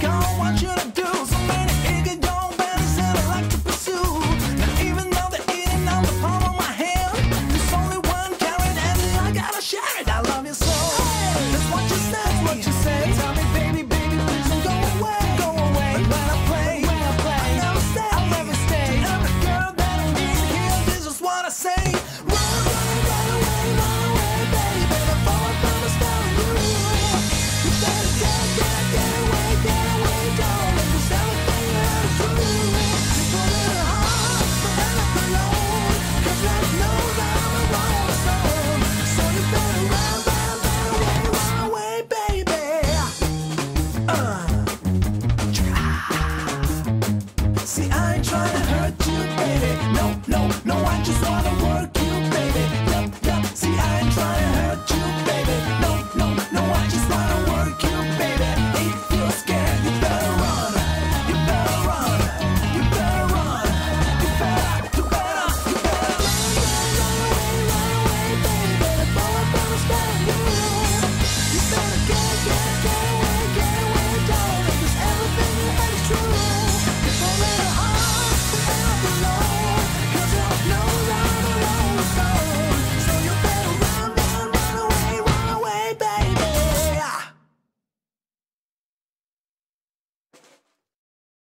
gone, what should I do? So many eager young baddies that I like to pursue. Now even though they're eating on the palm of my hand, there's only one carrot and I gotta share it. I love you so. That's what you say, what you say. Tell me, baby, baby, please don't go away, go away. But when I play, I never stay, I'll never stay. Every girl that I meet here, this is what I say. Run away, baby, before I put a spell on you. You better get away, don't let me sell it for you to do. Just a little heart, but I'm alone. 'Cause life knows I'm a rolling stone. So you better run away, baby. See, I ain't trying to hurt you, baby. No, I just wanna